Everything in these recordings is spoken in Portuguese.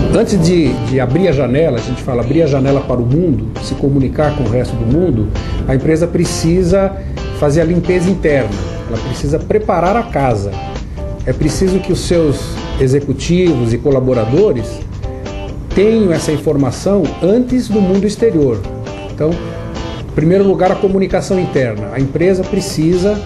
Antes de abrir a janela, a gente fala abrir a janela para o mundo, se comunicar com o resto do mundo, a empresa precisa fazer a limpeza interna, ela precisa preparar a casa. É preciso que os seus executivos e colaboradores tenham essa informação antes do mundo exterior. Então, em primeiro lugar, a comunicação interna. A empresa precisa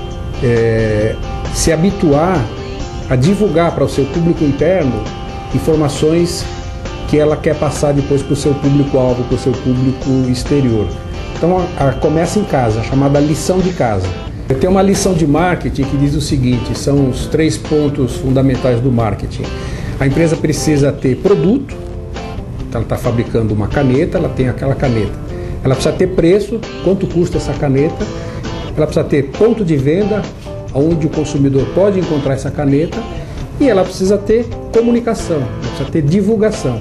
se habituar a divulgar para o seu público interno informações que ela quer passar depois para o seu público-alvo, para o seu público exterior. Então, começa em casa, chamada lição de casa. Tem uma lição de marketing que diz o seguinte, são os 3 pontos fundamentais do marketing. A empresa precisa ter produto, então ela está fabricando uma caneta, ela tem aquela caneta. Ela precisa ter preço, quanto custa essa caneta. Ela precisa ter ponto de venda, onde o consumidor pode encontrar essa caneta. E ela precisa ter comunicação, ela precisa ter divulgação.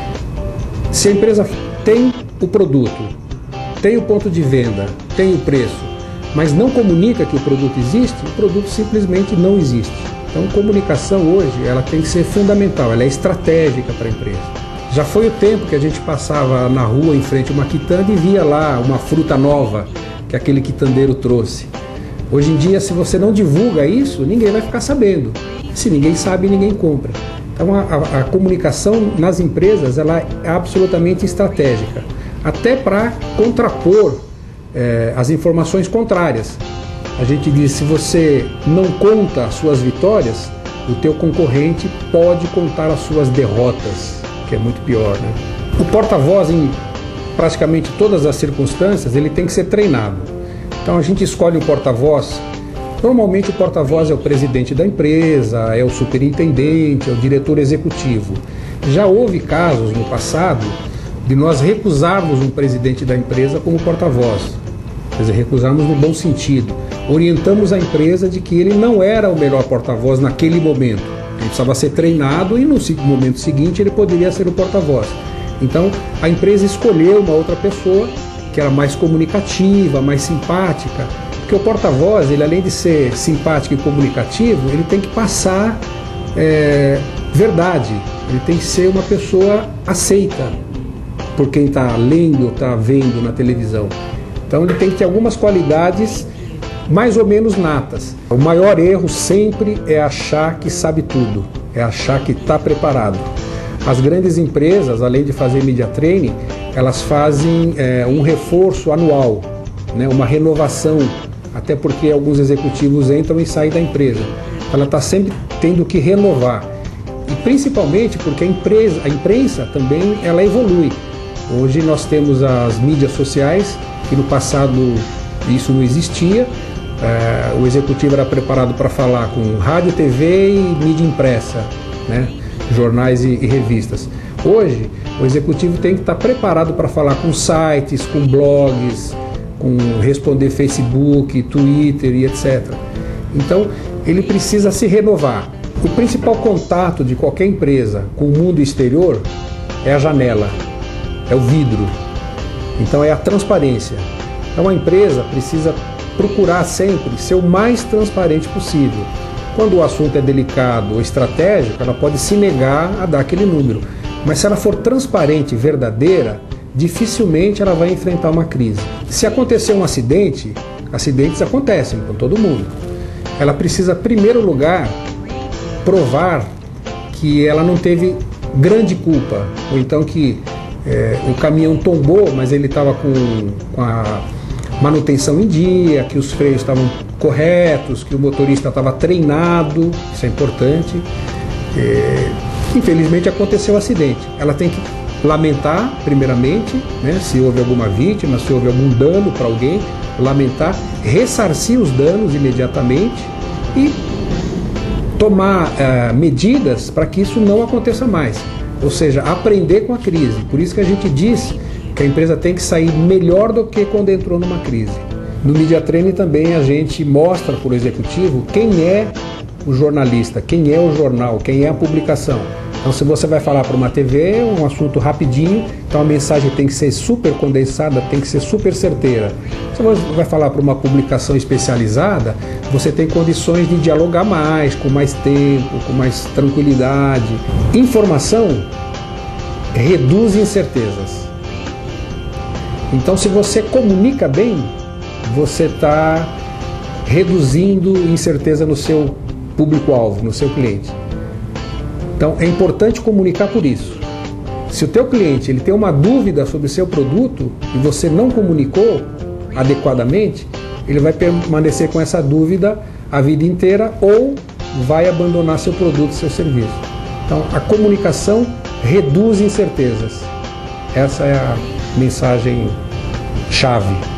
Se a empresa tem o produto, tem o ponto de venda, tem o preço, mas não comunica que o produto existe, o produto simplesmente não existe. Então, comunicação hoje, ela tem que ser fundamental, ela é estratégica para a empresa. Já foi o tempo que a gente passava na rua em frente a uma quitanda e via lá uma fruta nova que aquele quitandeiro trouxe. Hoje em dia, se você não divulga isso, ninguém vai ficar sabendo. Se ninguém sabe, ninguém compra. Então a comunicação nas empresas ela é absolutamente estratégica, até para contrapor as informações contrárias. A gente diz, se você não conta as suas vitórias, o teu concorrente pode contar as suas derrotas, que é muito pior, né? O porta-voz, em praticamente todas as circunstâncias, ele tem que ser treinado. Então a gente escolhe o porta-voz. Normalmente o porta-voz é o presidente da empresa, é o superintendente, é o diretor executivo. Já houve casos no passado de nós recusarmos um presidente da empresa como porta-voz. Quer dizer, recusarmos no bom sentido. Orientamos a empresa de que ele não era o melhor porta-voz naquele momento. Ele precisava ser treinado e no momento seguinte ele poderia ser o porta-voz. Então a empresa escolheu uma outra pessoa que era mais comunicativa, mais simpática. Porque o porta-voz, ele além de ser simpático e comunicativo, ele tem que passar verdade, ele tem que ser uma pessoa aceita por quem está lendo, está vendo na televisão. Então ele tem que ter algumas qualidades mais ou menos natas. O maior erro sempre é achar que sabe tudo, é achar que está preparado. As grandes empresas, além de fazer media training, elas fazem um reforço anual, né, uma renovação, até porque alguns executivos entram e saem da empresa. Ela está sempre tendo que renovar. E principalmente porque a imprensa também ela evolui. Hoje nós temos as mídias sociais, que no passado isso não existia. O executivo era preparado para falar com rádio, TV e mídia impressa, né? Jornais e revistas. Hoje o executivo tem que estar preparado para falar com sites, com blogs, com responder Facebook, Twitter e etc. Então, ele precisa se renovar. O principal contato de qualquer empresa com o mundo exterior é a janela, é o vidro. Então, é a transparência. Então, a empresa precisa procurar sempre ser o mais transparente possível. Quando o assunto é delicado ou estratégico, ela pode se negar a dar aquele número. Mas se ela for transparente e verdadeira, dificilmente ela vai enfrentar uma crise. Se acontecer um acidente, acidentes acontecem com todo mundo. Ela precisa, em primeiro lugar, provar que ela não teve grande culpa, ou então que o caminhão tombou, mas ele estava com a manutenção em dia, que os freios estavam corretos, que o motorista estava treinado, isso é importante. Infelizmente aconteceu o acidente. Ela tem que lamentar, primeiramente, né, se houve alguma vítima, se houve algum dano para alguém, lamentar, ressarcir os danos imediatamente e tomar medidas para que isso não aconteça mais. Ou seja, aprender com a crise. Por isso que a gente diz que a empresa tem que sair melhor do que quando entrou numa crise. No Media Training também a gente mostra para o executivo quem é o jornalista, quem é o jornal, quem é a publicação. Então, se você vai falar para uma TV, é um assunto rapidinho, então a mensagem tem que ser super condensada, tem que ser super certeira. Se você vai falar para uma publicação especializada, você tem condições de dialogar mais, com mais tempo, com mais tranquilidade. Informação reduz incertezas. Então, se você comunica bem, você está reduzindo incerteza no seu público-alvo, no seu cliente. Então, é importante comunicar por isso. Se o teu cliente ele tem uma dúvida sobre o seu produto e você não comunicou adequadamente, ele vai permanecer com essa dúvida a vida inteira ou vai abandonar seu produto, seu serviço. Então, a comunicação reduz incertezas. Essa é a mensagem chave.